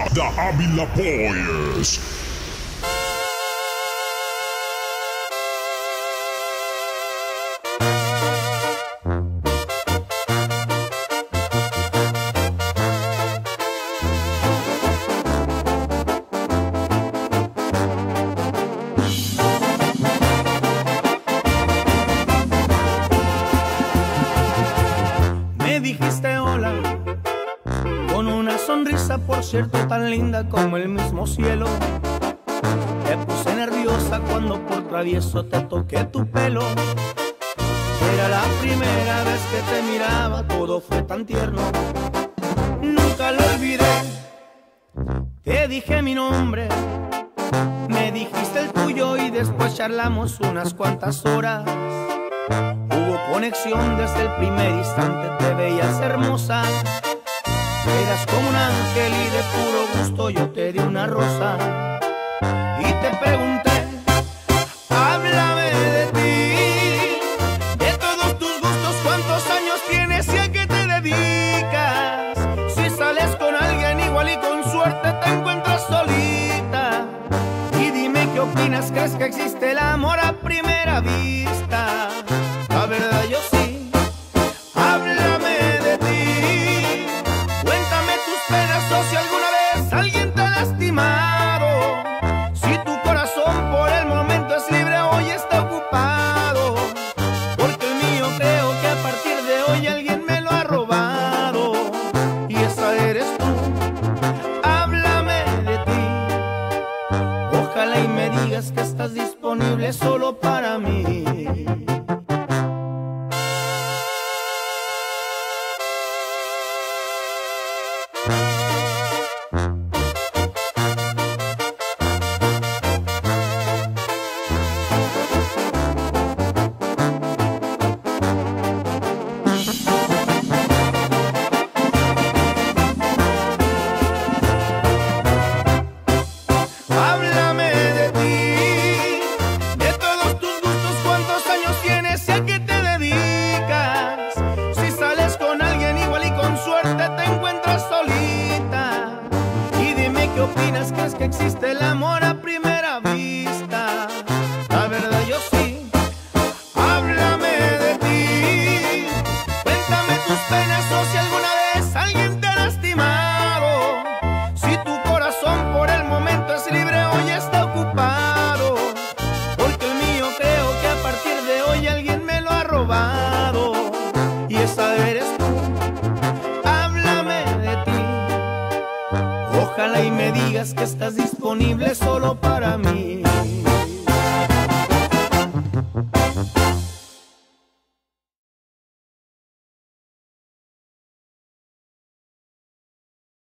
The Ávila Boys. Me dijiste hola con una sonrisa, por cierto, tan linda como el mismo cielo. Te puse nerviosa cuando por travieso te toqué tu pelo. Era la primera vez que te miraba, todo fue tan tierno. Nunca lo olvidé. Te dije mi nombre, me dijiste el tuyo y después charlamos unas cuantas horas. Hubo conexión desde el primer instante, te veías hermosa. Eras como un ángel y de puro gusto yo te di una rosa. Y te pregunté, háblame de ti, de todos tus gustos, cuántos años tienes y a qué te dedicas. Si sales con alguien igual y con suerte te encuentras solita. Y dime qué opinas, ¿crees que existe el amor a primera vista? La verdad yo sí. Háblame de ti, cuéntame tus penas o si alguna vez alguien te ha lastimado. Si tu corazón por el momento es libre, hoy está ocupado. Porque el mío creo que a partir de hoy alguien me lo ha robado. Y esa eres tú. Háblame de ti, ojalá y me digas que estás disponible solo para mí. Háblame de ti, de todos tus gustos, cuántos años tienes y a qué te dedicas. Si sales con alguien igual y con suerte te encuentras solita. Y dime qué opinas, ¿crees que existe el amor a primera vista? La verdad yo sí. Háblame de ti, cuéntame tus penas o si alguna vez alguien te ha lastimado. Si tu corazón por el momento es libre, hoy está ocupado. Porque el mío creo que a partir de hoy alguien me lo ha robado. Y esa eres tú. Háblame de ti, ojalá y me digas que estás disponible solo para mí.